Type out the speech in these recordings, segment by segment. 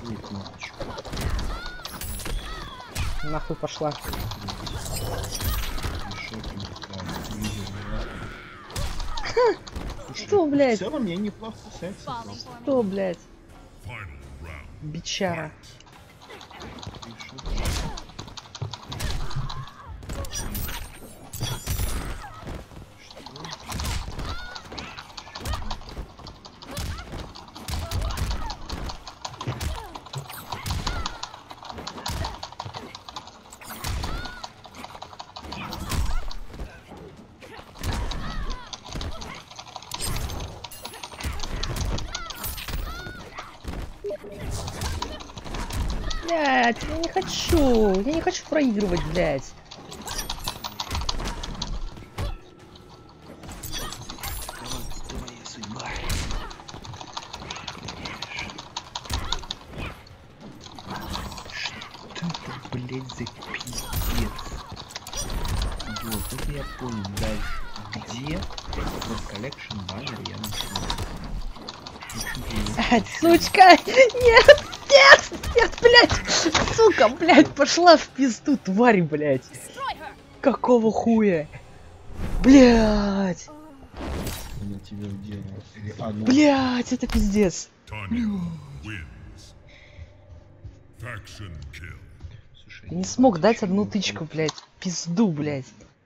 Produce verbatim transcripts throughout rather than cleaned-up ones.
свою кнопочку. Нахуй пошла. Что, блядь? В целом я неплохо кусается. Что, блядь? Бичара. Блять, я не хочу. Я не хочу проигрывать, блять. Твоя судьба. Что это, блять, за пиздец? Вот, это я понял. Дальше. Где этот коллекшн баннер я нашел? Блять, сучка! Нет! Нет! Нет, блять! Сука, блять, пошла в пизду, тварь, блять! Какого хуя? Блять! Она тебя уделала. А, ну. Блять, это пиздец! Слушай, Я не смог дать одну тычку, блять. Пизду, блять.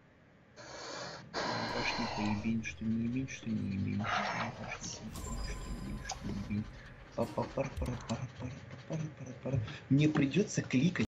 Башня поебень, что не ебень, что не ебень. Мне придется кликать.